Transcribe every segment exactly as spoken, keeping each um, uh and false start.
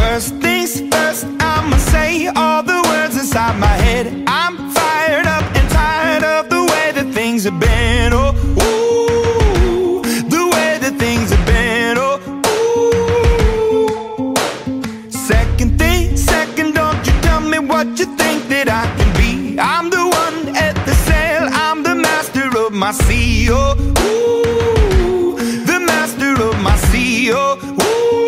First things first, I'ma say all the words inside my head. I'm fired up and tired of the way that things have been. Oh, ooh, the way that things have been. Oh, ooh. Second thing, second, don't you tell me what you think that I can be. I'm the one at the sail, I'm the master of my sea. Oh, ooh, the master of my sea. Oh, ooh.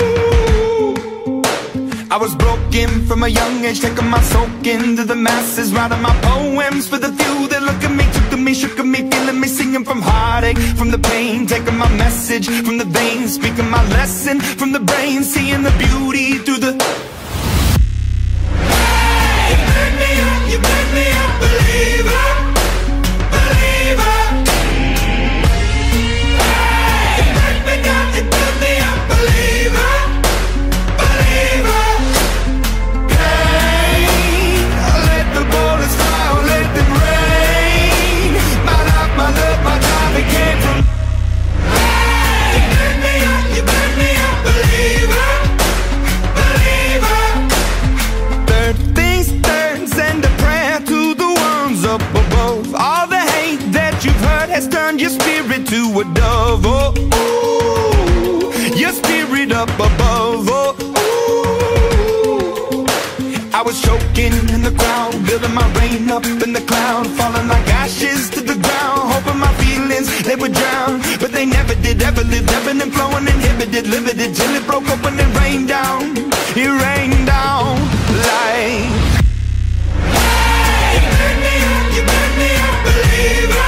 I was broken from a young age, taking my soak into the masses, writing my poems for the few that look at me, took to me, shook at me, feeling me, singing from heartache, from the pain, taking my message from the veins, speaking my lesson from the brain, seeing the beauty through the... Hey, you burn me up, you burn me up, believer, believer. Hey, you burn me down, you burn me up, believer, believer. Has turned your spirit to a dove. Oh, ooh, your spirit up above. Oh, ooh. I was choking in the crowd, building my rain up in the cloud, falling like ashes to the ground, hoping my feelings they would drown, but they never did. Ever lived, ebbing and flowing, inhibited, limited, till it broke open and rained down. It rained down like. Hey, you burn me up, you burn me up, believer.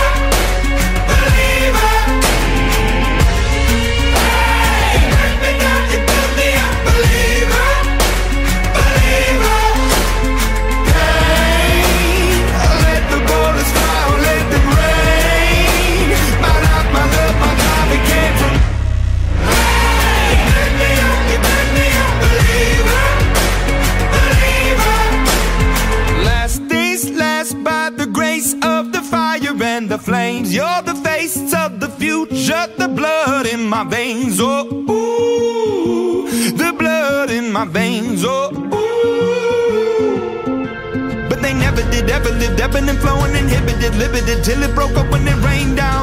The flames, you're the face of the future, the blood in my veins. Oh, ooh, the blood in my veins. Oh, ooh. But they never did, ever lived, ebbing and flowing, inhibited, limited, till it broke up when it rained down.